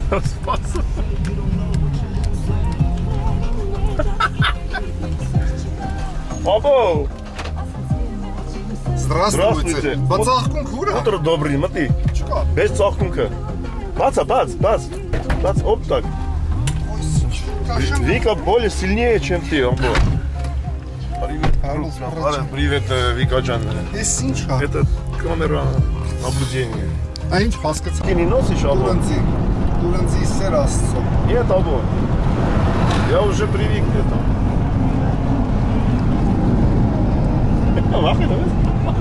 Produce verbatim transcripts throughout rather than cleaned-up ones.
Спасибо. Або! Здравствуйте. Бацахкунг хура? Утро добрый, смотри. Чё? Без цахкунка. Баца, бац, бац. Бац, оп так. Вика более сильнее, чем ты, Або. Привет, привет, Вика Джан. Это камера наблюдения. А ինչ հասկացա։ Ты не носишь, Або? Դուրանցի։ Դուրանցի սեր աստծո։ Нет, Або. Я уже привык к этому. Лахи, давай.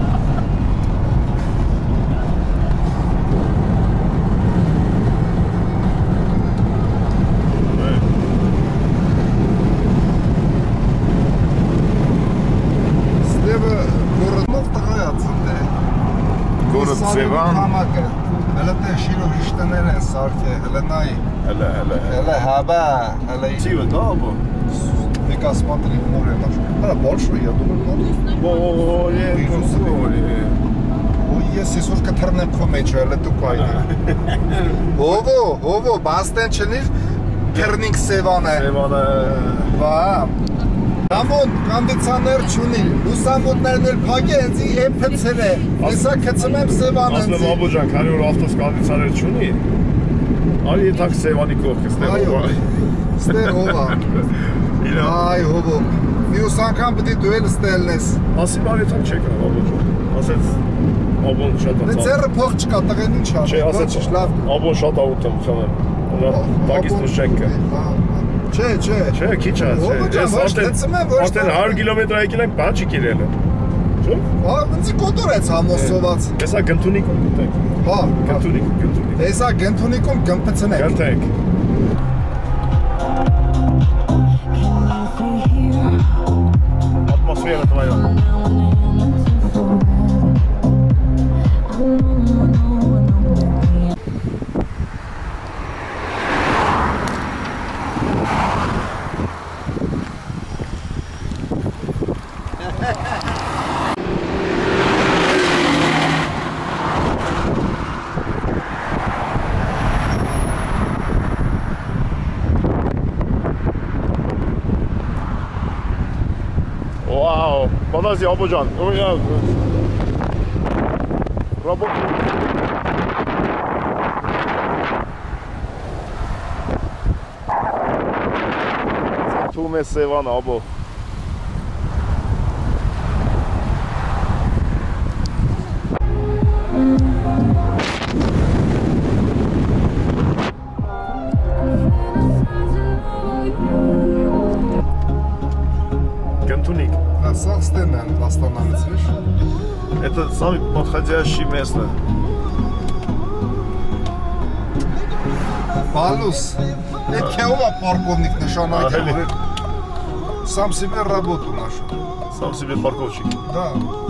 Ստևը գորոդով տղայացն է։ Город Սևան։ Համակը։ Հələ դե շիրո հիշտներ են սարքե, հələ նայ։ Հələ, հələ։ Հələ հաբա, հələ Սիվը դա, Або? Века смотри, море наше. Հələ большое, я думаю, много. Более, более. Ой, ես այսօր կթռնեմ քո մեջ, հələ դու կայնի։ Հովո, հովո, բաստեն չնիր, թռնինք Սևանը։ Սևանը։ Վա։ Համոն կոնդիցիոներ չունի, լուսամուտներն էլ փակ է, հենց էփցել է։ Հեսա գցում եմ Սևանը։ Ասլım Або ջան, քանի որ ավտոս կոնդիցիոներ չունի, արի եթակ Սևանի կողքը ստեղ Այո։ ով։ Ստեղ ով է։ Այ հովո։ Մյուս անգամ պետք է դու էլ ստելն ես։ Ասի բարի թող չեք Або ջան։ Ասեց Абոն շատ Դե ացավ։ ծերը փող չկա, տղեն ինչ ա։ Չէ, ասեց լավ։ Абոն շատ աուտ եմ խմեմ։ Ուրա Դագիստան շենքը։ Չէ, չէ։ Չէ, քիչ է, չէ։ Ես արդեն հարյուր կիլոմետր եկել եմ, բան չի կիրել եմ։ Շո՞։ Հա, ոնց կոտորեց համոսոված։ Հեսա գնթունիկում գտեք։ Հա, Գնթունիկ, գնթունիկ։ հեսա գնթունիկում գմպցնենք։ Գնթեք։ Атмосфера твоя. Вау, подожди, Або ջան, у меня работа. Ցույց է Սևան, Або։ Гантуник. Սա ստեն են Աստանանից, видишь? Это самое подходящее место. Балус. Это кеова парковник нշանակել։ Сам себе работу нашу. Сам себе парковщик. Да.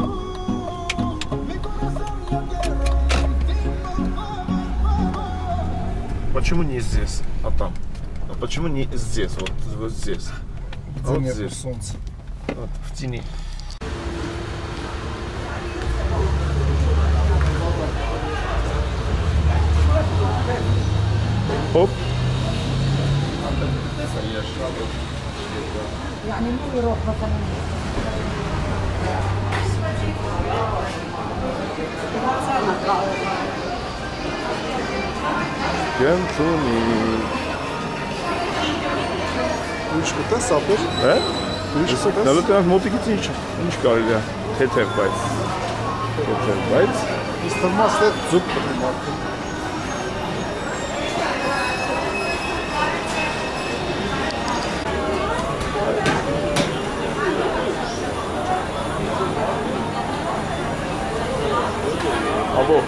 Почему не здесь, а там? А почему не здесь, вот, вот здесь? А вот здесь. Солнце. Вот, в тени. Оп. يعني مو يروح مثلا Գնթունիկ։ Ինչ կտա սապեր։ Հա։ Ինչ կտա։ Դա լուտանք մոտիկից ինչ ինչ կարելի է։ Թեթև բայց։ Թեթև բայց։ Իսկ թվում է ձուկ պետք է։ Або.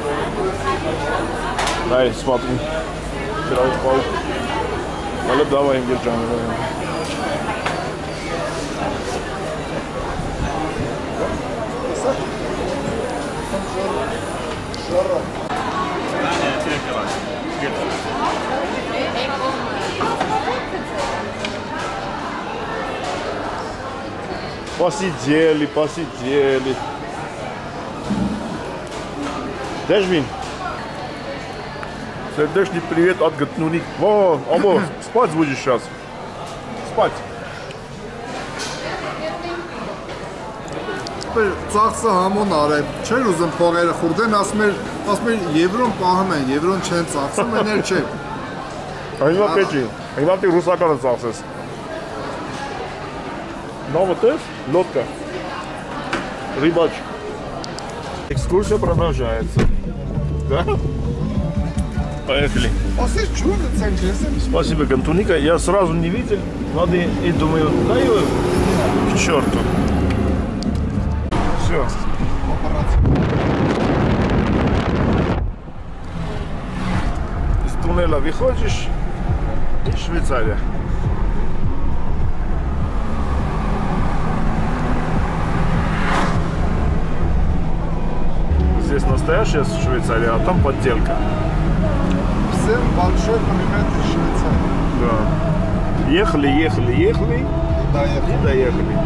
Дай, смотри. Вчера упал. Валя, давай, держам. Посидели, посидели. Дежвин. Сердечный привет от Гатнуник. Во, Або, спать будешь сейчас. Спать. Ծախսը համոն արել, չէր ուզում փողերը խուրդեն, ասում էր, ասում էր եվրոն պահում են, եվրոն չեն ծախսում, են էլ չէ։ Այնվա պեջի, այնվա ты русакանը ծախսես։ Новый тест, лодка, рыбач. Экскурсия продолжается. Да? Поехали. Ասես ջուրը ցենք ես եմ։ Спасибо, Гантуника. Я сразу не видел. Надо и думаю, да его к черту. Все. Из туннеля выходишь и Швейцария. Здесь настоящая Швейцария, а там подделка. Всем большой привет из Швейцарии. Да. Ехали, ехали, ехали И доехали. и доехали.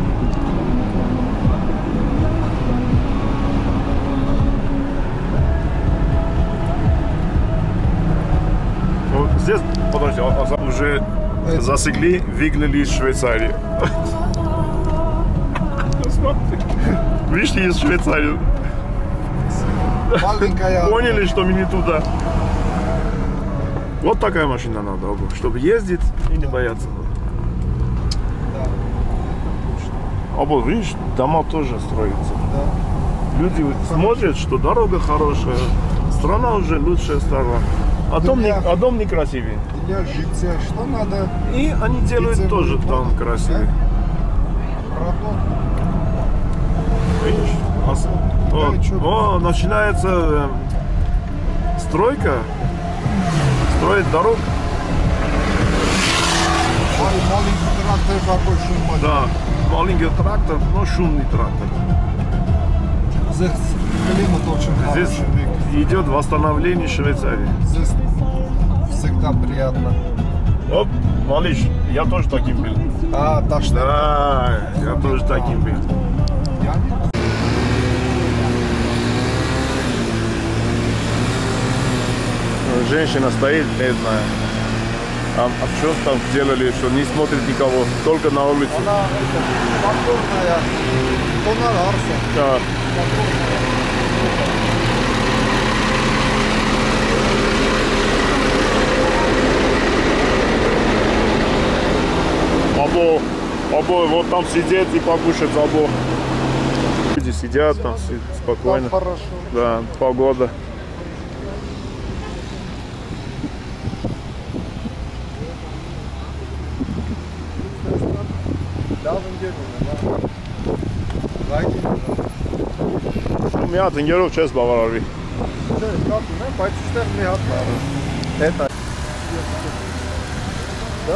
Вот здесь, подожди, а- а уже засекли, выгнали из Швейцарии. Смотри, вышли из Швейцарии. Маленькая. Поняли, что мы не туда. Вот такая машина надо, Абу, чтобы ездить и не бояться. Абу, видишь, дома тоже строятся. Да. Люди смотрят, что дорога хорошая, страна уже лучшая стала, а дом, не, а дом некрасивый. Для жильца что надо? И они делают Жильцы тоже будут там платить, красивый. да? Работа. Видишь? А с- вот. Да, чё- О, начинается э, стройка, строить дорог. Мали- Маленький трактор какой шум. Да, маленький трактор, но шумный трактор. Здесь климат очень Здесь хороший. идет восстановление Швейцарии. Здесь всегда приятно. Оп, малыш, я тоже таким был. А, так что Да, я тоже таким был. я не Женщина стоит, бедная. А, а что там сделали, что не смотрит никого, только на улицу? Она повторная. Тонар арса. Да. Або, або, вот там сидеть и покушать забо. Люди сидят там си- спокойно. Там хорошо. Да, погода. Լավ ընկերներ, լավ։ Լայքի։ Մի հատ ընկերով չես բավարարվի։ Չէ, կապ ունեմ, բայց այստեղ մի հատ բառը։ Էդ է։ Да?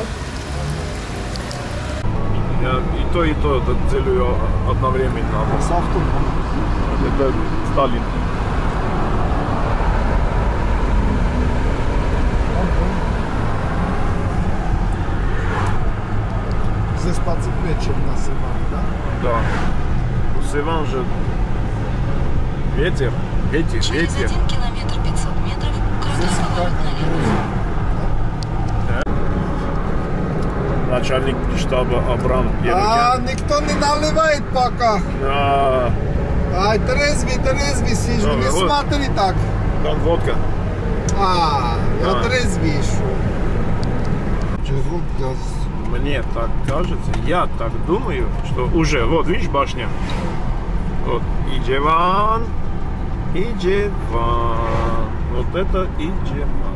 Я и то, и то это делаю одновременно. С автобусом. Это Сталин. Здесь подцепляет, чем на Севане, да? Да. У Севан же ветер, ветер, Через ветер. один километр пятьсот метров Здесь крутой как поворот налево. Начальник штаба Абрам А, Ерокян. никто не наливает пока. Да, Ай, трезви, трезви сижу, Да, не вот. смотри так. там водка. А, я Да. трезвишь. Чего я... Мне так кажется, я так думаю, что уже, вот видишь башня, вот Иджеван, Иджеван, вот это Иджеван.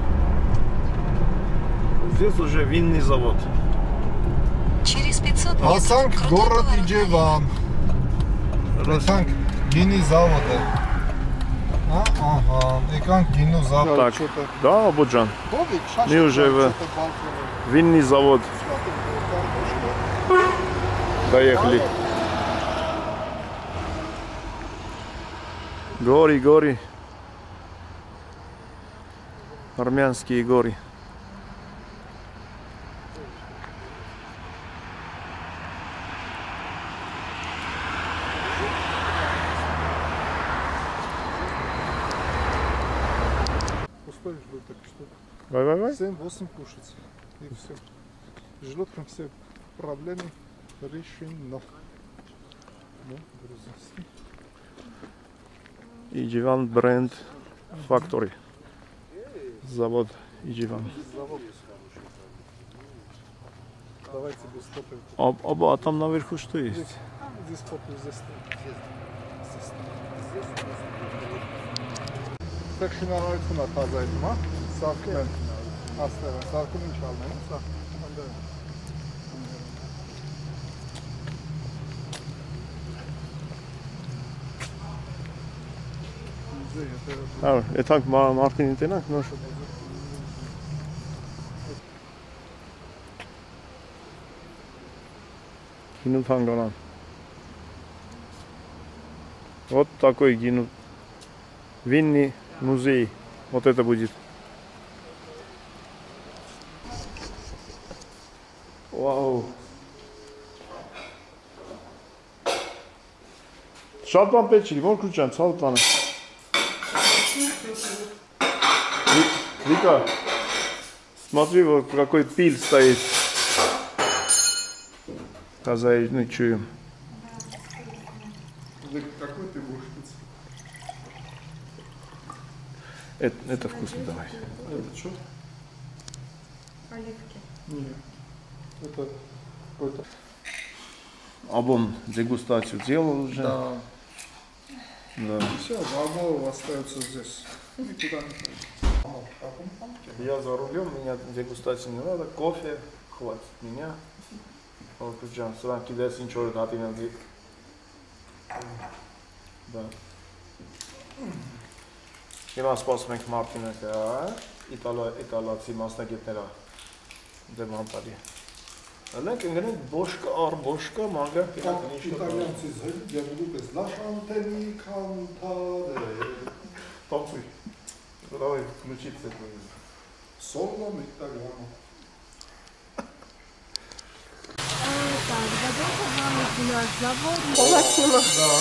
Здесь уже винный завод. Через пятьсот метров Հասանք крутой գորը поворот Իջևան։ Հասանք գինի զավոդը։ Ա, ահա, եկանք գինու զավոդ։ Так, да, Абуджан, Ովիկ, շաշ։ Мы уже в- винный завод доехали. Гори, гори. Армянские горы. Успели, что так что Давай, давай, давай. семь-восемь кушать. И все. Желудком все проблемы решено. Ну, грузинский. Ijevan Brand Factory. Завод Ijevan. Завод. Давайте без топа. А, а, а там наверху что есть? Здесь, здесь топа, здесь топа. Здесь топа. Так շնորհություն արտազայտում, հա։ Սարքում են աստեղը, սարքում ինչ ալնեն, սա։ Հա, եթանք Մարտինին տենանք նոր։ Гинут Хангаран. Вот такой гинут. Винный музей. Вот это будет. Вау. Шалпан печили, вон ключан, шалпан. Вика, смотри, вот какой пиль стоит. Хозяин чуем. Какой ты будешь пить? Это, это вкусно, давай. Это что? Оливки. Нет. Это какой-то... Абон дегустацию делал уже. Да. Да. Все, бабо остается здесь. Никуда не ходит. Я за рулем, меня дегустация не надо. Кофе, хватит меня. Вот, причем, сюда кидается ничего, да, ты надо. Да. Հիմա սպասում ենք Մարտինը կա, իտալացի մասնագետները դեմ անտարի։ Հլենք ընգնենք բոշկա, առ բոշկա, մանգա, Իտալյանցից հետ և ուղուպ ես լաշանտենի կանտար է։ Տոպվի, լավ է, կլուչից է կույն։ Սոլոն իտալյանո։ Так, готовы вам у нас завод. Полосима.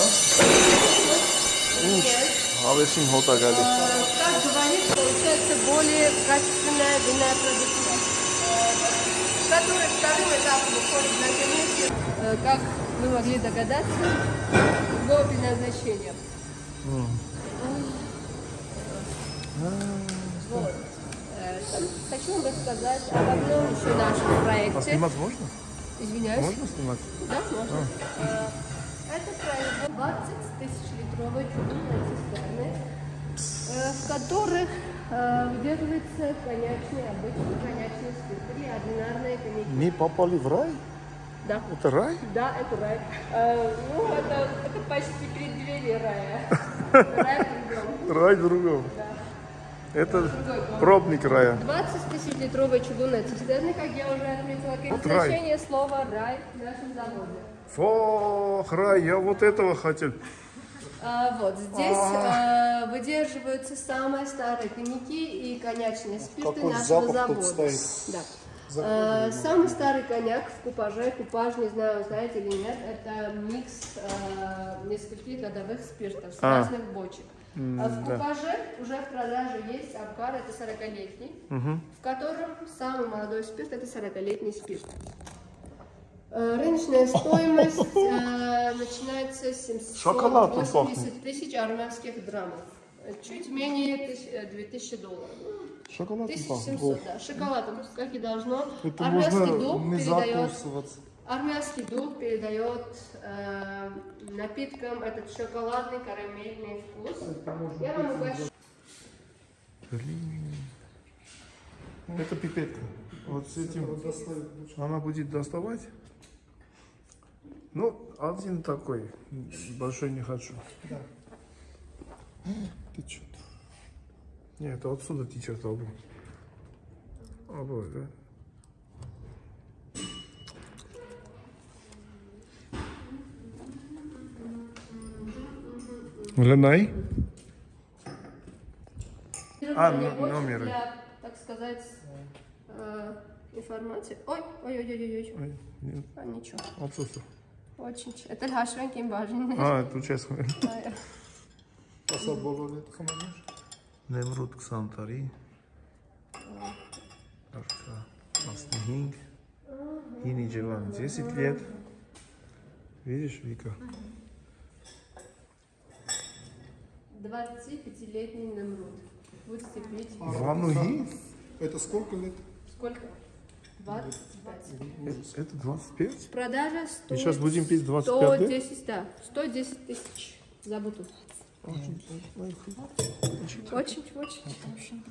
Հավեսին հոտ է գալի։ Как говорится, получается более качественная винная продукция, которая вторым этапом уходит на генетику, как вы могли догадаться, его предназначение. Вот. Хочу вам рассказать об одном еще нашем А проекте. снимать можно? Извиняюсь. Можно снимать? Да, можно. А. Это проект двадцать тысячелитровой чугунной цистерны, в которых удерживается коньячный, обычный коньячный спирт или ординарные коньяки. Мы попали в рай? Да. Это рай? Да, это рай. А, ну, это, это почти преддверие рая. Рай в другом. Рай в другом. Да. Это пробник рая. двадцать тысячелитровой чугунной цистерны, как я уже отметила, Вот значение слова «рай» в нашем заводе. Фох, рай, я вот этого хотел. А, вот здесь а, выдерживаются самые старые коньяки и коньячные спирты Какой нашего запах тут завода. стоит? Да. А, самый старый коньяк в купаже, купаж, не знаю, знаете или нет, это микс а, нескольких годовых спиртов с А. разных бочек. А в да. купаже уже в продаже есть Абкар, это сорокалетний, в котором самый молодой спирт это сорокалетний спирт. Э, Рыночная стоимость э, начинается с Шоколад он семьсот восемьдесят тысяч армянских драмов. Э, Чуть менее тысяч- э, две тысячи долларов. Шоколад тысяча семьсот, да. Шоколадом, как и должно. Это Армянский можно дух не передает, закусываться. армянский дух передает э, напиткам этот шоколадный карамельный вкус. Я вам угощу. Это пипетка. Вот с этим она будет доставать. Ну, один такой. Большой не хочу. Ты что? Нет, это отсюда течет обувь. Обувь, да? Ленай? А, Мне ну, больше номеры. Для, так сказать, э, информации. Ой, ой, ой, ой, ой. Ой, нет, А, ничего. отсутствие. Очень. ч- Это Хашвенкин важен. А, это честно. Ասա բոլորը հետ խմում ես։ Նեմրուտ քսան տարի։ Хинг. Хини Дживан. десять лет. Видишь, Вика? двадцатипятилетний Немруд. Будете пить. Вануги? Это сколько лет? Сколько? двадцать пять. Это двадцать пять? Продажа сто. Мы сейчас будем пить двадцать пять, сто да? десять, да. сто десять тысяч за бутылку. Очень, очень.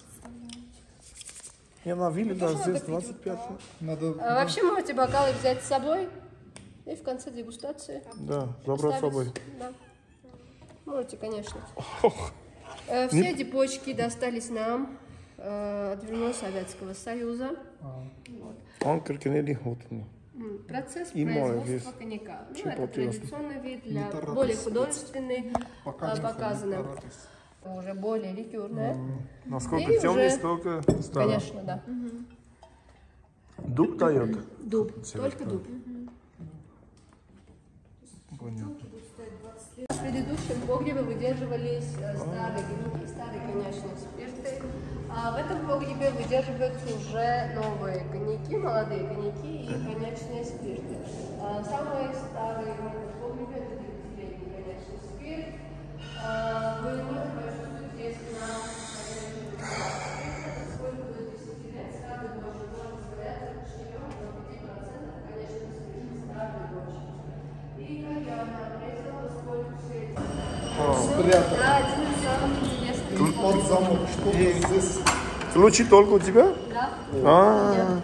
Я на вилле, да, здесь двадцать пять. Надо... А вообще можете бокалы взять с собой и в конце дегустации Да, забрать с оставить. собой. Да. Можете, конечно. Э, Все эти почки достались нам э, от времен Советского Союза. Он крикнели вот. М, Процесс И море производства здесь. коньяка. Ну, Очень это интересно. традиционный вид, для Это радость. более художественный, Пока а, не показано. ходит, радость. Уже более ликерная. Насколько И темный, уже- столько старый. Конечно, да. Дуб дает. Дуб. Цвет, Только да. дуб. Понятно. В предыдущем погребе выдерживались э, старые коньяки, старые коньячные спирты. А в этом погребе выдерживаются уже новые коньяки, молодые коньяки и коньячные спирты. А самые старые в этом погребе это девятилетний коньячный спирт. А, Вы можете почувствовать здесь на сколько до десяти лет старый бочек может состояться от четырёх до пяти процентов коньячного спирта, старый бочек. И как я отметила, поскольку все эти... Спрятал. Да, один из самых интересных. Вот замок, что-то здесь. Ключи только у тебя? Да. А.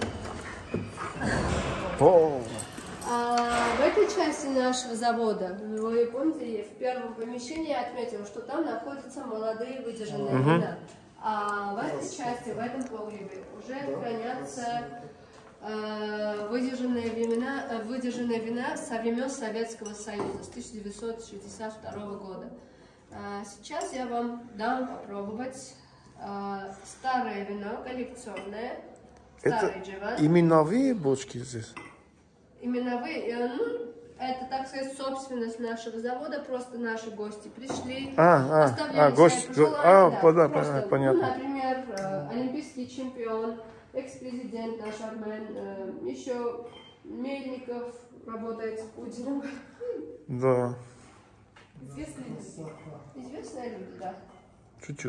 О. А, в этой части нашего завода, вы помните, в первом помещении я отметила, что там находятся молодые выдержанные вина. А в этой части, в этом погребе, уже хранятся э, выдержанные вина, э, выдержанные вина со времен Советского Союза с тысяча девятьсот шестьдесят второго года. А, сейчас я вам дам попробовать э, старое вино, коллекционное, Это старый дживан. именовые бочки здесь? Именно вы, э, ну, это, так сказать, собственность нашего завода, просто наши гости пришли, А, а, оставляли а, свои гость- пожелания, а, да, пода- просто, а, понятно. Ну, например, э, олимпийский чемпион, экс-президент наш Армен, э, еще Мельников работает с Путиным. Да, Известные люди. Известные люди, да. чуть-чуть.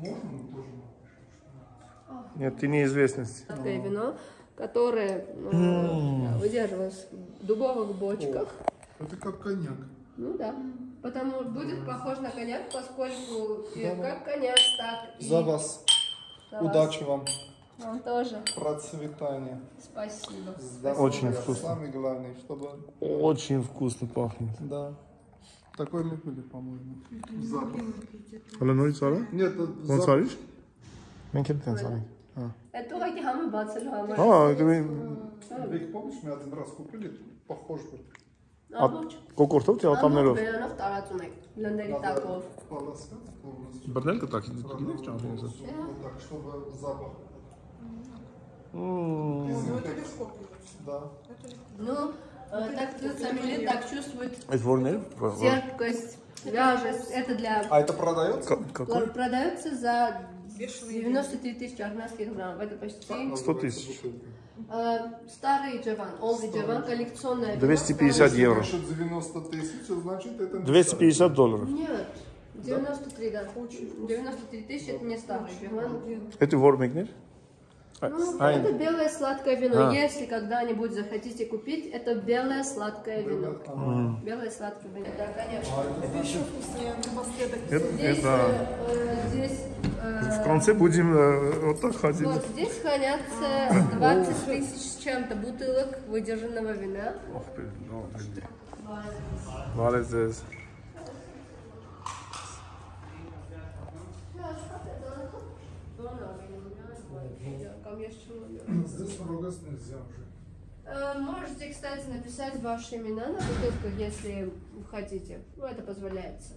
Нет, ты неизвестность. Сладкое вино, которое ну, да, выдерживалось в дубовых бочках. Это как коньяк. Ну да. Потому будет похож на коньяк, поскольку и как коньяк, так и... За вас. за вас. Удачи вам. Вам тоже. Процветания. Спасибо. Здоровья. Очень вкусно. Самое главное, чтобы... Очень вкусно пахнет. Да. Такой мы были, по-моему. Запах. Аленой Сара? Нет, это Он запах. Сариш? Мен кептен Сарик. Это какие хамы бацали хамы. А, это мы... Вик, помнишь, мы один раз купили, похож был. Ամբողջ Կոկորտով թե ատամներով։ բերանով տարածում եք լնդերի տակով։ Полоскать полностью. Բռնել կտակ, գիտեք ճամփին ասած։ Вот так, чтобы запах. Дезинфекция. Да. Ну, э, так сомелье так чувствует Այդ որն է։ терпкость, свежесть. Это для... А это продается? Какой? Продается за девяносто три тысячи армянских грамм. Это почти... сто тысяч. Э, старый джаван, олдый джаван, коллекционное вино. двести пятьдесят евро. Больше девяносто тысяч, значит это не двести пятьдесят долларов. Нет, девяносто три, да. девяносто три тысячи это не старый джаван. Это вормикнер? Ну, А, это белое сладкое вино. А. Если когда-нибудь захотите купить, это белое сладкое вино. старое. Белое сладкое вино. Да, конечно. Это, Здесь, это... э, здесь, э, В конце будем э, вот так ходить. вот здесь хранятся двадцать тысяч с чем-то бутылок выдержанного вина. Ох, блин, ну, блин. Валет здесь. Здесь ругаться нельзя уже. Э, Можете, кстати, написать ваши имена на бутылках, если хотите. Ну, это позволяется.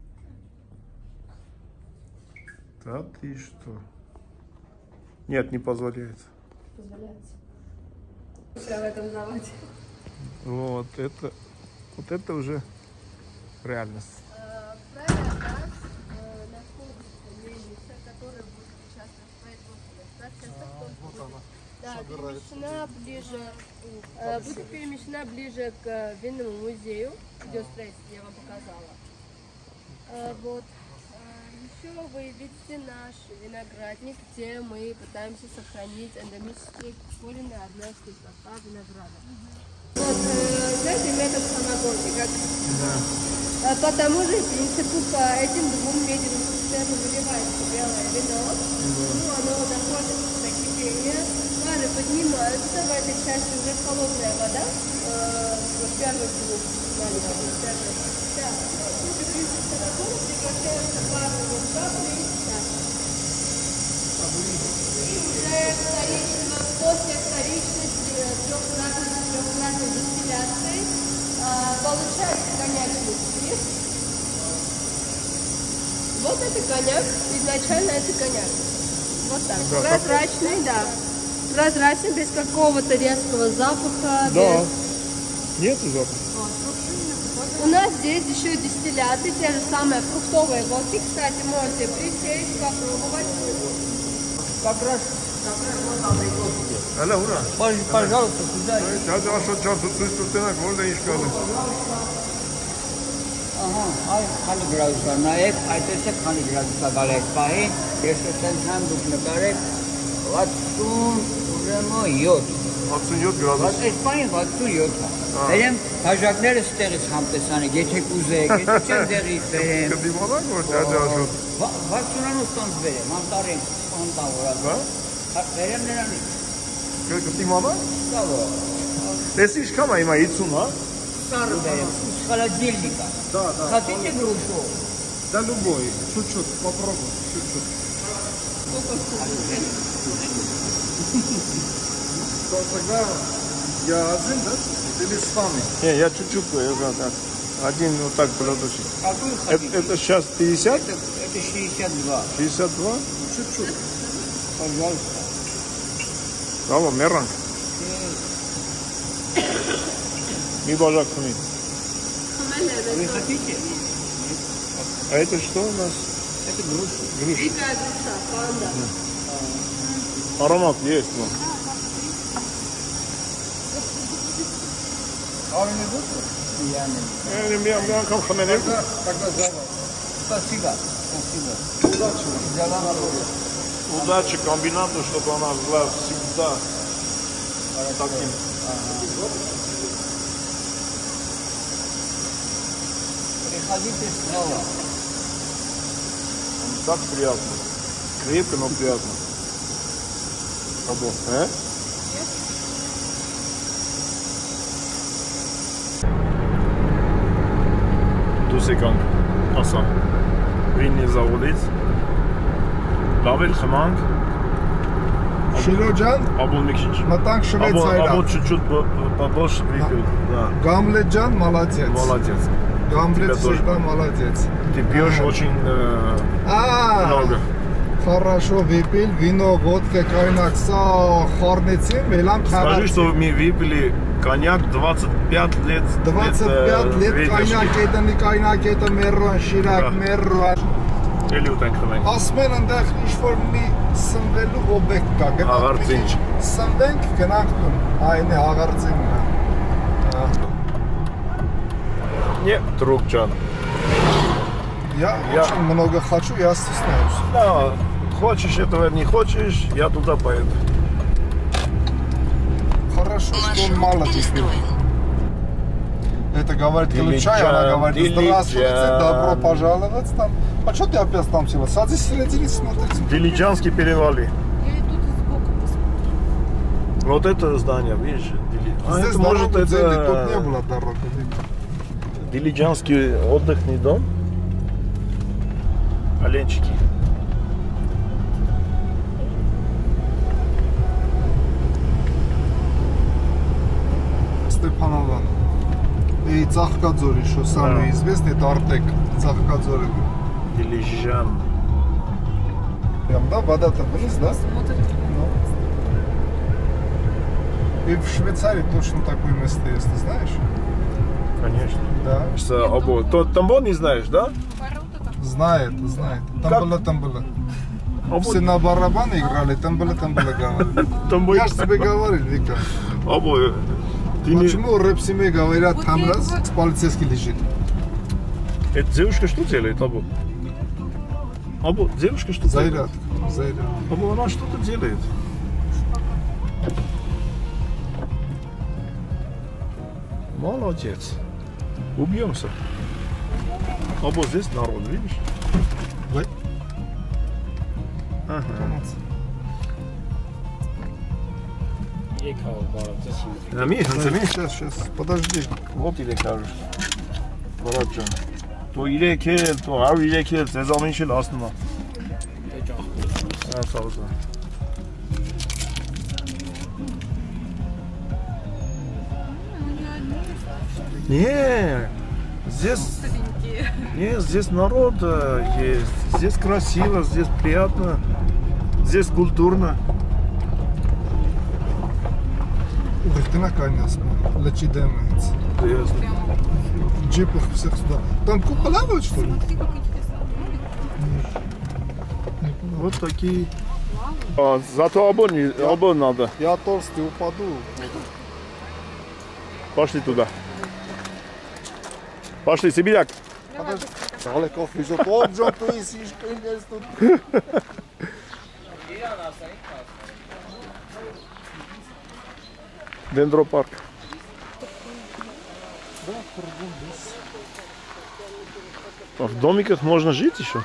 Да ты что? Нет, не позволяется. Позволяется. Все в этом заводе. Вот это, вот это уже реальность. Правильно, газ находится мельница, которая будет участвовать в производстве процессов. Вот она. Да, перемещена ближе, э, будет перемещена ближе к винному музею, где строительство я вам показала. Э, вот. Еще вы видите наш виноградник, где мы пытаемся сохранить эндемический коренный армянский состав винограда. Вот, э, знаете, метод самогонки, как да. По тому же принципу, по этим двум медленным системам выливается белое вино, ну, оно доходит до кипения, пары поднимаются, в этой части уже холодная вода, э, в первых двух маленьких первых. Да, после принципа самогона прекращаются парные капли, да. И уже вторично, после вторичной трехкратной трехкратной дистилляции получается коньячный спирт. Вот это коньяк, изначально это коньяк. Вот так, да, прозрачный, да. Прозрачный, без какого-то резкого запаха. Да. Без... Нет запаха. У нас здесь еще дистилляты, те же самые фруктовые водки. Кстати, можете присесть, попробовать. Как раз, как раз вот абрикосики. Алло, ура. Пожалуйста, сюда. Hadi aşağı tuttuğuna orada iş kaldı. Ահա, այ քանի գրադուս է, նաև այդ էսը քանի գրադուս է գալեք պահի, ես էսենց համ դուք նկարեք վաթսուն ուրեմն յոթ։ altmış yedi gradus. Այս պահին վաթսուն յոթ է։ Բերեմ հաջակները ստեղից համ տեսանեք, եթե կուզեք, եթե չեն դեղից բերեմ։ Կդիմանանք որ hadi aşağı. վաթսունանոց տոնց բերեմ, անտարին, անտավորած։ Հա։ Բերեմ նրանից։ Կդիմանանք։ Լավ է։ Դες ինչքան է հիմա пятьдесят, հա։ Старый берем, из холодильника. Да, да. Хотите грушу? Да любой, чуть-чуть, попробуй, чуть-чуть. То тогда я один, да? Или с вами? Не, я чуть-чуть, я знаю, так. Один вот так продолжить. Какую Это, хотите? это сейчас пятьдесят? Это, это шестьдесят два. шестьдесят два? Чуть-чуть. Пожалуйста. Tamam, Meran. Bir bacak kımı. Вы хотите? А это что у нас? Это груша. Груш. Дикая груша, панда. Аромат есть. Ну. А вы не будете? Я не. Yani bir bir kam kamerayı. Тогда, тогда завал. Спасибо. Спасибо. Удачи вам. За вам Удачи комбинату, чтобы она была всегда таким. приходите снова. Так приятно. Крепко, но приятно. Або, э? Դուս եկանք ասա վինի զավոլից լավ էլ խմանք Շիրոջան, Або մի քիչ մտանք Або Շվեյցարիա։ чуть-чуть побольше выпил. Да. Գամլեջան, молодец. Молодец. Гамлет Тебя тоже всегда понял. молодец. Ты пьешь очень э, А, много. хорошо выпил, вино, водка, коньяк, са, хорнецим, велам Скажи, что харацим. мы выпили коньяк двадцать пять лет. двадцать пять лет коньяк, это не коньяк, это мерон, Да. ширак, мерон. Էլի ուտենք խմենք։ Ասում են այնտեղ ինչ-որ մի սնվելու օբյեկտ կա, գնանք Հաղարծինչ։ մի քիչ սնվենք, գնանք տուն, այն է հաղարծինը։ Не, друг Джан. Я Я- очень много хочу, я стесняюсь. Да, хочешь этого, не хочешь, я туда поеду. Хорошо, что он мало Маршрут теперь. перестроен. Это говорит Дилиджан, Ключай, она говорит, здравствуйте, Дилиджан. добро пожаловать там. А что ты опять там села? Садись в середине, смотрите. Дилиджанский перевали. Или тут сбоку посмотрим. Вот это здание, видишь? Дили- А Здесь это может дорогу делали, тут не это было дороги. Дилиджанский отдыхный дом. Оленчики. Степанован. И Цахкадзори, что самый Да. известный, это Артек. Цахкадзори. Дилижан. Прям, да, вода-то вниз, да? Ну. И в Швейцарии точно такое место есть, ты знаешь? Конечно. Да. С, обо... То, Тамбон не знаешь, да? Знает, знает. Там Как? было, там было. Все на барабаны играли, там было, там было говорили. Там Я же тебе говорил, Вика. Або, ты не... Почему рэп-семье говорят, там раз полицейский лежит? Эта девушка что делает, Або? Або, девушка что делает? Зайрат. Зайрат. Або, она что-то делает. Молодец. Убьемся. Або, здесь народ, видишь? Да. Ага. Зами, зами. Сейчас, сейчас, подожди. Вот и кажешь. Братчан. То իրեքել, то հարյուր իրեքել, ձեզ ամեն ինչ էլ ասնում է։ Ահա, սա։ Не, здесь, не, здесь народ есть, здесь красиво, здесь приятно, здесь культурно. Ух ты, наконец, лечи дэмэйц. В джипах всех сюда. Там купола вот, что ли? Вот такие. А, зато обон, обон надо. Я толстый, упаду. Пошли туда. Пошли, Сибиряк. Подожди. Далеко физот. Вот, Джон, ты ищешь, ты есть тут. Дендропарк. А в домиках можно жить еще?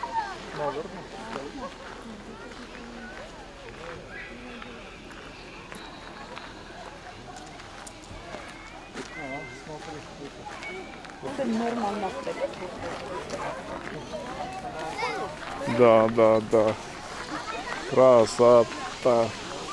Да, да, да. Красота.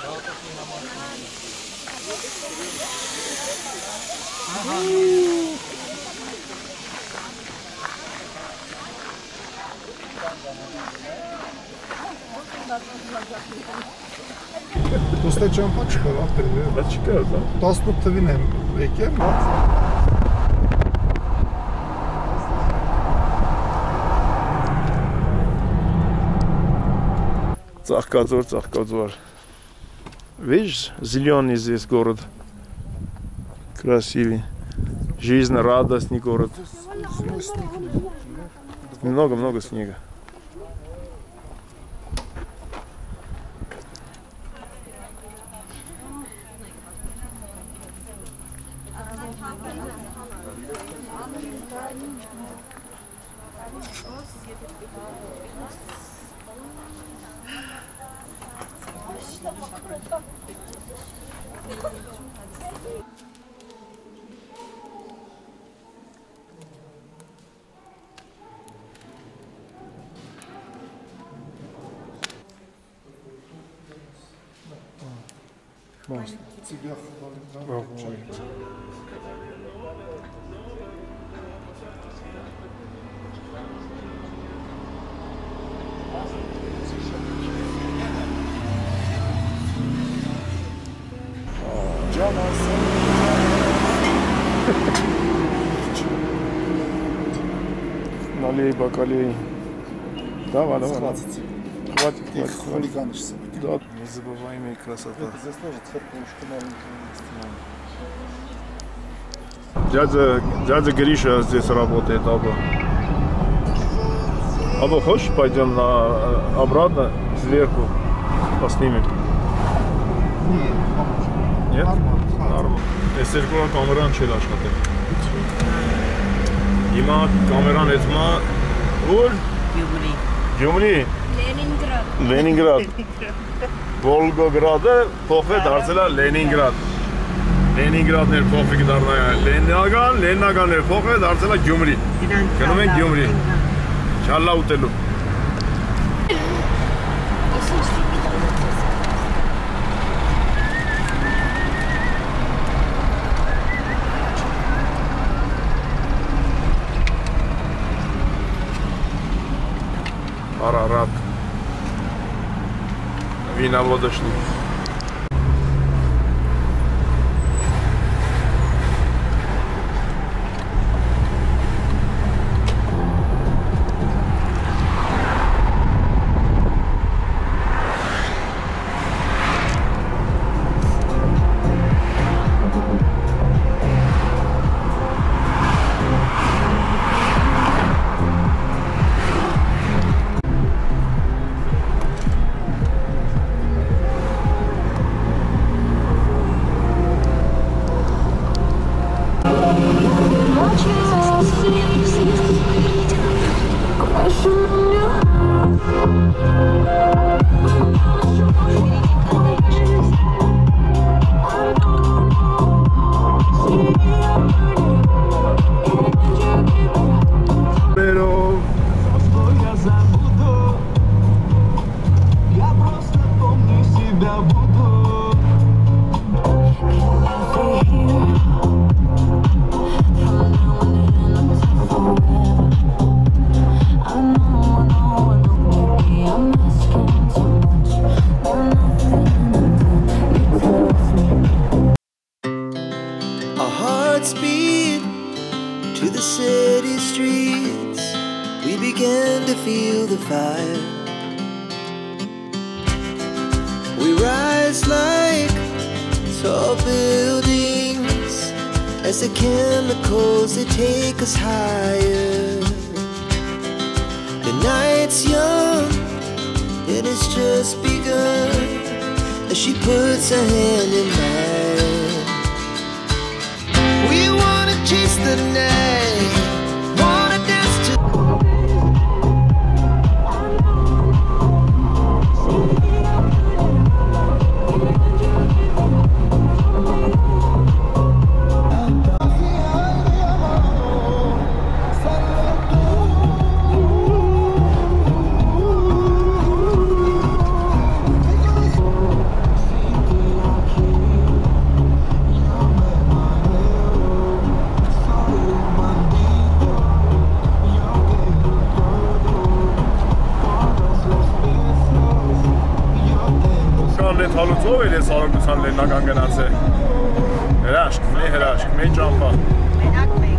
Dosta çampa çıkar, aferin. Да çıkar da. Taslık tavin hem eker mi? Цахкадзор, Цахкадзор. Видишь, зеленый здесь город. Красивый. Жизнь, радостный город. Много-много снега. Цигах, Налей, бокалей. Давай, давай. Хватит. Хватит, Их хватит. хулиганишься. Да, незабываемая красота. Здесь тоже церковушка маленькая. Дядя, дядя Гриша здесь работает, Або. Або, хочешь, пойдем на, обратно, сверху, поснимем? Нет? Нормально. Ես երկու կամերան չէր աշխատել։ Հիմա կամերան էտմա ուր? Գյումրի։ Գյումրի։ Լենինգրադ։ Լենինգրադ։ Վոլգոգրադը փոխվել դարձել է Լենինգրադ։ Լենինգրադներ փոխվել դառնա Լենինական, Լենինականներ փոխվել դարձել է Գյումրի։ Գնում են Գյումրի։ Չալլա ուտելու։ Ararat. Виноводочный. Pero Our hearts beat to the city streets. We began to feel the fire. We rise like tall buildings as the chemicals they take us higher. The night's young and it's just begun as she puts her hand in mine. We wanna chase the night, wanna dance to Հալուցով էլ ես արագության լեննական գնացել։ Հրաշք, մի հրաշք, մի ճամփա։ Մենակ մեկ։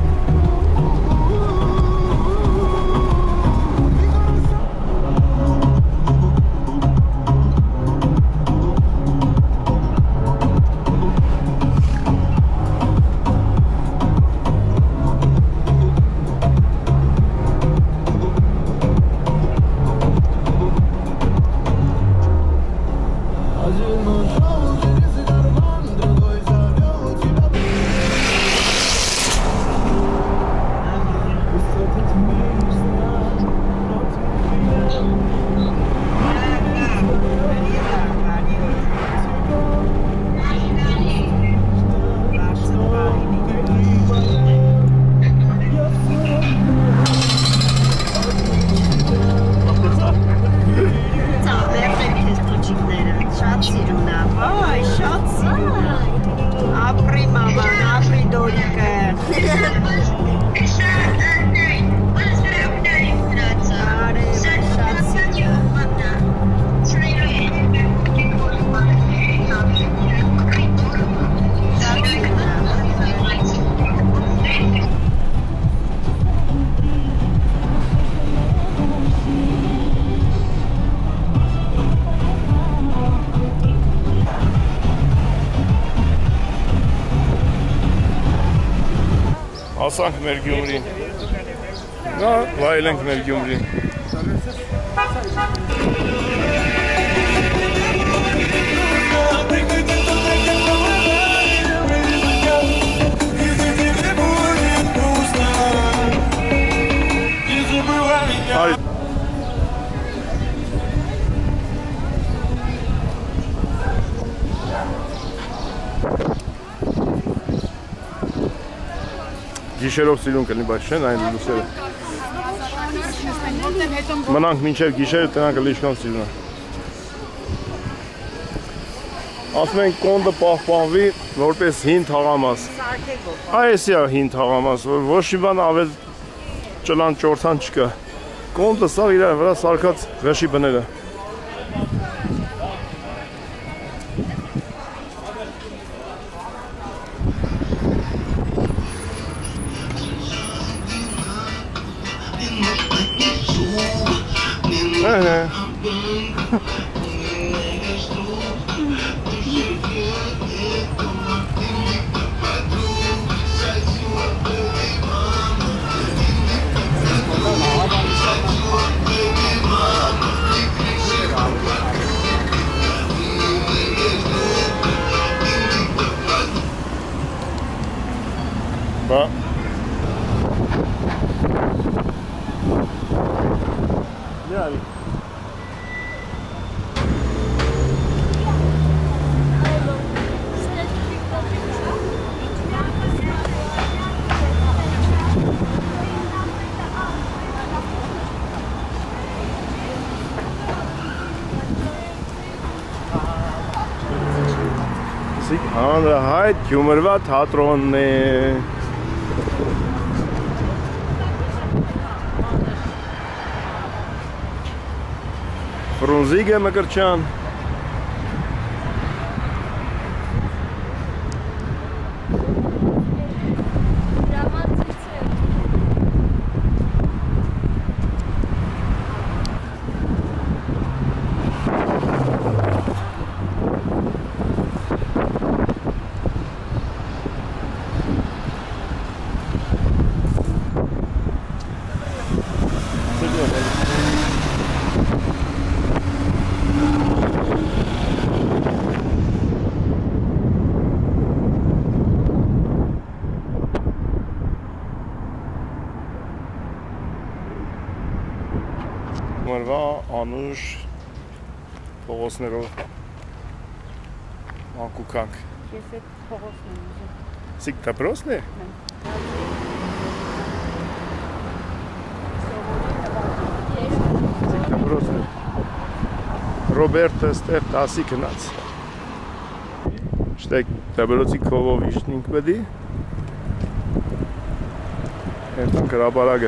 Ասանք մեր Գյումրին։ Նա վայելենք մեր Գյումրին։ Գիշերով սիրուն կլինի, բայց չեն այն լուսերը։ Մնանք մինչև գիշերը տնանք լիշխան սիրուն է։ Ասում ենք կոնդը պահպանվի որպես հին թաղամաս։ Այսի է հին թաղամաս, որ ոչ մի բան ավել ճլան ճորթան չկա։ Կոնդը սա իր վրա սարքած ղշի բները։ Հանրահայտ Գյումրվա թատրոնն է։ Ֆրունզիկը Մկրտչյան։ Մրվա անուշ փողոցներով անկուքանք։ Ես այդ փողոցն եմ ուզում։ Սիկ դպրոցն է։ Սիկ դպրոցն է։ Ռոբերտը ստեղ տասի գնաց։ Շտեք դպրոցի քովով իշնինք պետի։ Երտան գրաբարագը։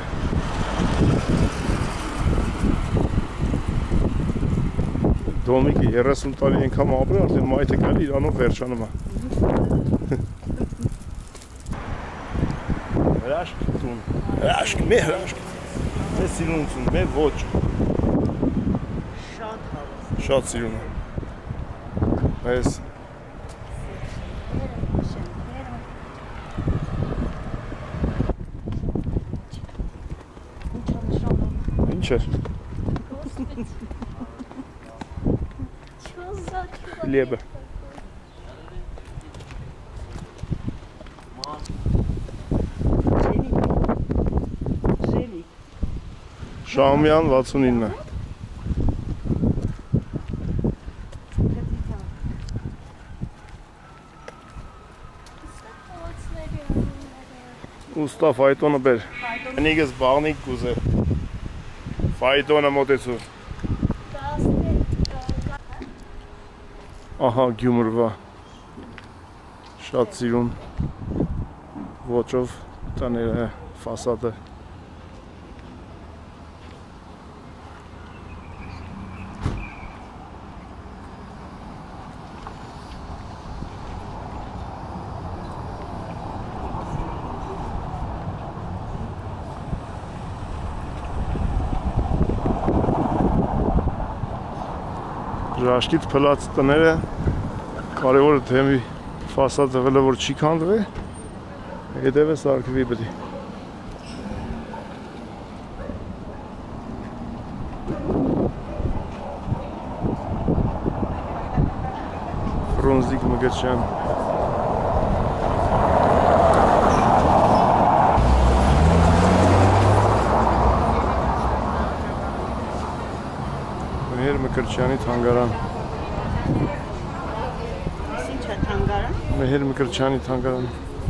Դոմիկի երեսուն տարի ենքամ ապրել, արդեն մայթը գալի իրանով վերջանում է։ Հրաշք տուն, հրաշք, մե հրաշք, մե սիրունություն, մե ոչ։ Շատ հավաս։ Շատ սիրուն է։ Այս ինչ է։ Хлеба. Շահումյան վաթսունինը։ Ուստա ֆայտոնը բեր։ Նիգս բաղնիկ կուզե։ Ֆայտոնը մոտեցու։ Ահա Գյումրվա շատ սիրուն ոճով տաները ֆասադը Ժաշկից փլած տները կարևորը թե մի ֆասադը վելը որ չի քանդվի հետևը սարքվի բդի Ֆրունզիկ Մկրտչյան Մեհեր Մկրտչյանի թանգարան Ինչ է թանգարան։ Մեհեր Մկրտչյանի թանգարան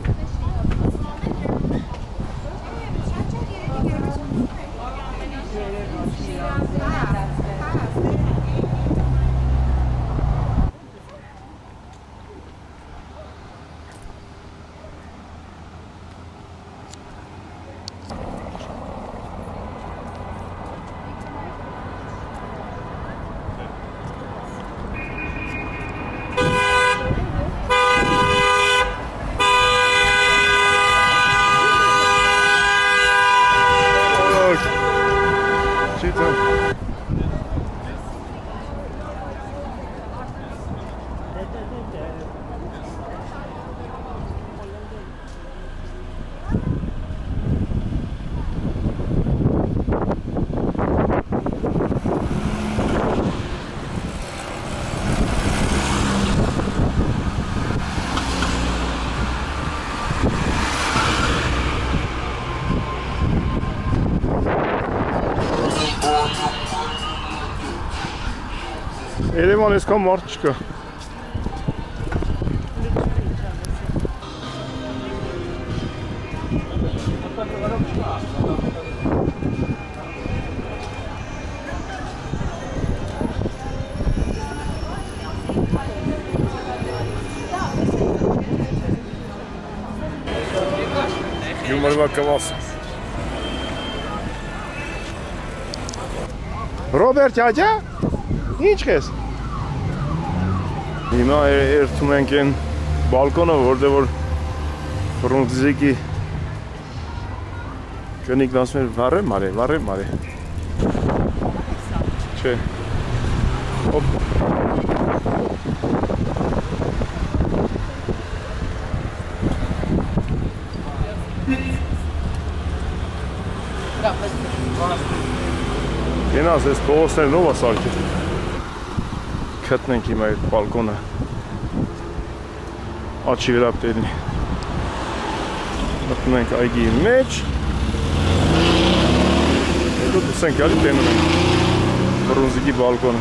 Երևան այսքան մարդ չկա Գյումրվա կվաս։ Ռոբերտ յաջա։ Ինչ ես։ Հիմա երթում ենք են բալկոնը, որտեղ որ ֆրունզիկի կնիկն ասում էր վառե մարե, վառե մարե։ Չէ։ Ոպ։ Գնաս ես փողոցներն ով ասարկել։ Քտնենք հիմա այդ բալկոնը։ Աչի վրա պետք է մտնում ենք այգի մեջ։ Հետո դուսենք ալի տենում ենք ֆրունզիկի բալկոնը։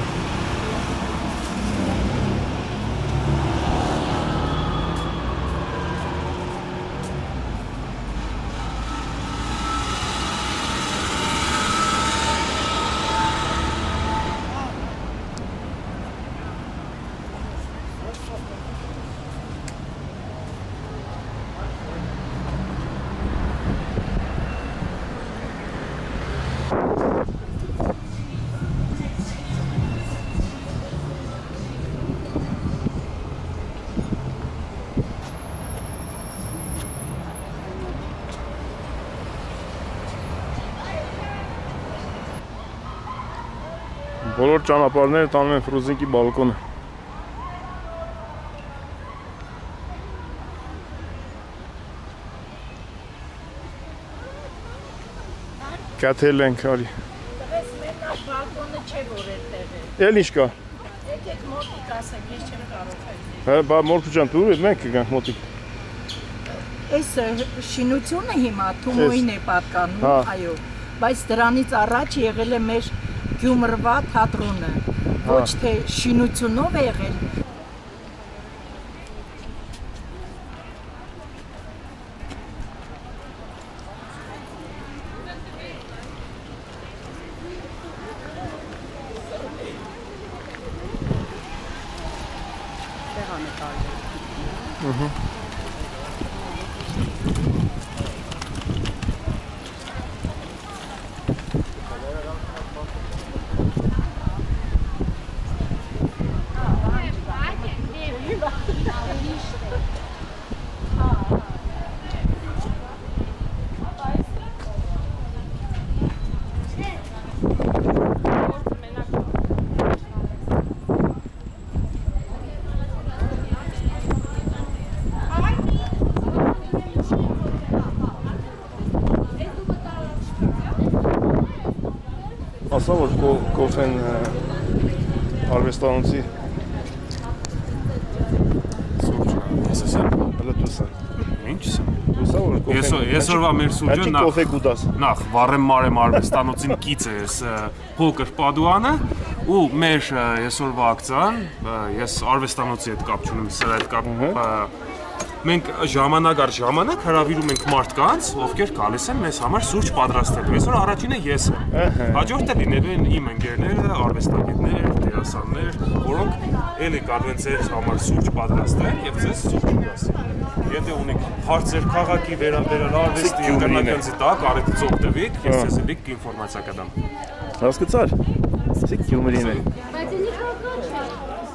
Բոլոր ճանապարհները տանում են ֆրունզիկի բալկոնը։ Կաթել ենք արի։ Տվես մենակ բալկոնը չէ որ է տեղը։ Էլ ինչ կա։ Եկեք մոտիկ ասեք, ես չեմ կարող այստեղ։ Հա, բա մորփու ջան, դու մենք կգանք մոտիկ։ Այս շինությունը հիմա Թումոյին է պատկանում, այո, բայց դրանից առաջ եղել է մեր Գյումրվա թատրոնը, ոչ թե շինությունով է եղել։ Ասա որ կոֆեն արվեստանոցի սուրճ ես ասեմ հələ դուսա ինչ դուսա որ կոֆեն Այսօրվա մեր սուրճը նախ կոֆե գուտաս նախ վառեմ մարեմ արվեստանոցին կից է այս փոքր պադուանը ու մեր այսօրվա ակցիան ես արվեստանոցի հետ կապ չունեմ սրա հետ կապ Մենք ժամանակ առ ժամանակ հրավիրում ենք մարդկանց, ովքեր գալիս են մեզ համար սուրճ պատրաստելու։ Այսօր առաջինը ես եմ։ Հաջորդը լինելու են իմ ընկերները, արվեստագետներ, դերասաններ, որոնք էլի կարող են ձեր համար սուրճ պատրաստեն եւ ձեզ սուրճ կասեն։ Եթե ունեք հարցեր քաղաքի վերաբերյալ արվեստի ինտերնետի տակ, արեցից օգտվեք, ես ձեզ էլի ինֆորմացիա կդամ։ Հասկացար։ Սիկ Գյումրին է։ Բայց ինի քաղաք չէ։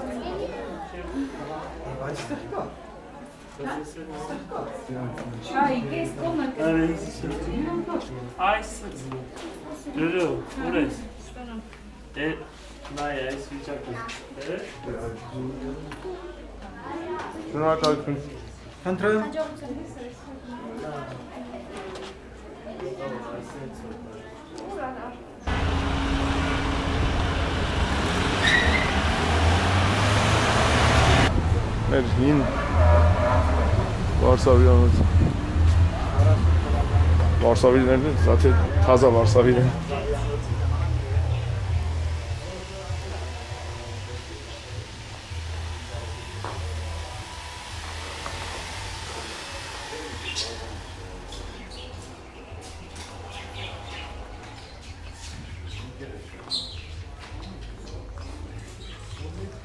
Ay, ¿qué es? ¿Cómo? Ay, Duru, ուրես։ Է նայ այս վիճակը։ Շնորհակալություն։ Խնդրեմ։ Մեր հին Վարշավյանոց Վարշավիներն են, սա թազա Վարշավին են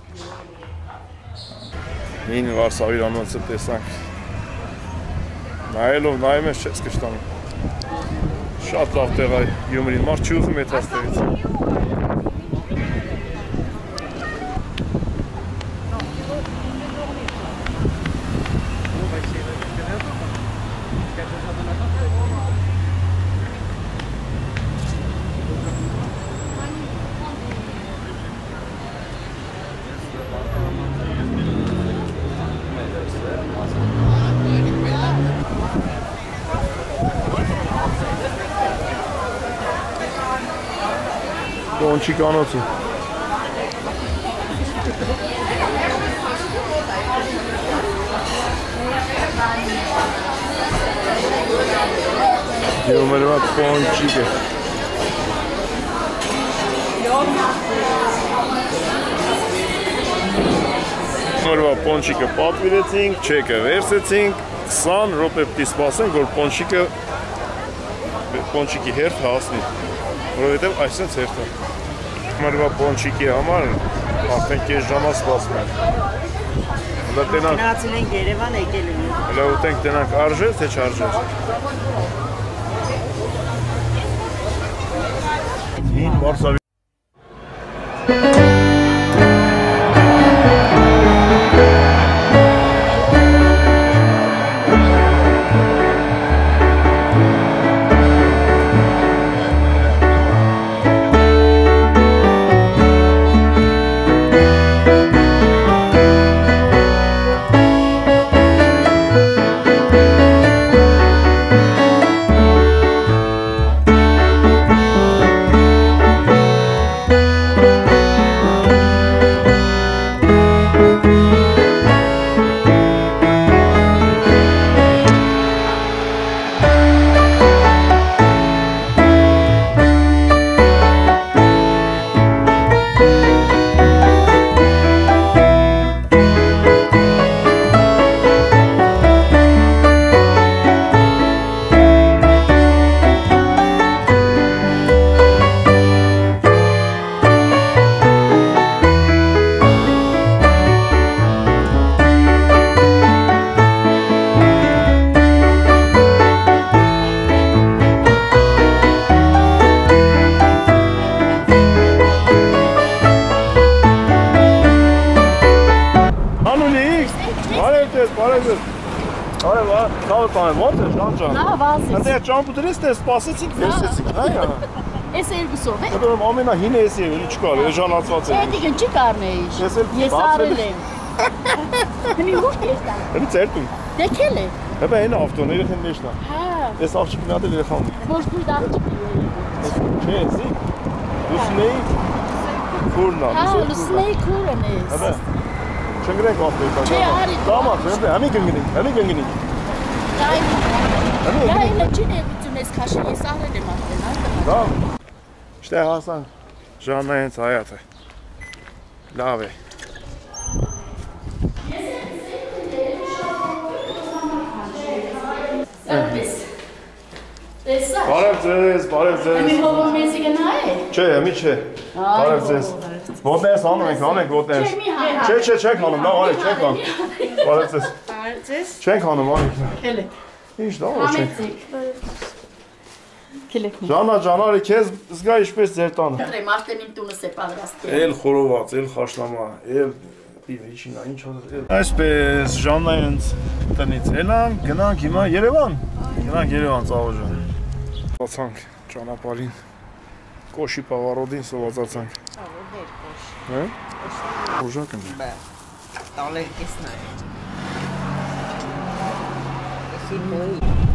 Հին Վարշավիրանոցը տեսանք Նայելով նայում ես չես կշտանում։ Շատ լավ տեղ է Գյումրին, մարդ չի ուզում ետ աստեղից։ Ponçi kanatı. Yomrva ponçi ke. Yomrva ponçi ke պատվիրեցինք, չեկը վերցեցինք, քսան րոպե պիտի սպասենք, որ ponçi-ը ponçi-ի հերթ հասնի, որովհետև այսպես հերթ է։ Մրվա պոնչիկի համար արդեն կես ժամա սպասում են։ Գնացել ենք Երևան, եկել ենք։ Հələ ուտենք տնանք արժեր, թե չարժեր։ Հին մարսավի Դե ճամփուտրից դες սպասեցինք, վերցեցինք, հայա։ Էս երկուսով է։ Դեռ ամենահինը էս է, էլի չկար, էժանացված է։ Էդիկը չի կարնեի։ Ես արել եմ։ Դեմի ուշ էստա։ Դեմի ծերտում։ Դեկել է։ Հəbə այն ավտոն երեխեն մեջն է։ Հա։ Էս աղջիկն ադել երեխան։ Ոչ դու աղջիկ։ Չէ, զի։ Լուսնեի քուրնա։ Հա, լուսնեի քուրն է։ Հəbə։ Չնգրենք ավտոյի տակ։ Չէ, արի։ Դամա, հəbə, համի գնգնի, համի գնգնի։ Դա ինը չի ներություն ես քաշի, ես արել եմ արդեն, արդեն։ Դա։ Շտե հասան Ժաննա հենց հայաթ է։ Լավ է։ Բարև ձեզ, բարև ձեզ։ Ամի հողում մեզի գնա է։ Չէ, մի չէ։ Բարև ձեզ։ Ոտներս անում ենք, անենք ոտներս։ Չէ, չէ, չենք անում, լավ արեք, չենք անում։ Բարև ձեզ։ Բարև ձեզ։ Չենք անում, անենք։ Քել է։ Ինչ դա ոչ չենք։ Քել է։ Ժաննա ջան, արի քեզ զգա ինչպես ձեր տանը։ Դրեմ արդեն իմ տունս է պատրաստել։ Էլ խորոված, էլ խաշլամա, էլ իվիչինա, ինչ հոդել։ Այսպես Ժաննա հենց տնից ելանք, գնանք հիմա Երևան։ Գնանք Երևան ծավոժան։ Սովածանք ճանապարհին։ Կոշի պավարոդին սովածացանք։ Ահա կոշ։ Հա։ Ուժակն է։ Բա։ Տալեր կեսնա։ Էսի մոյ։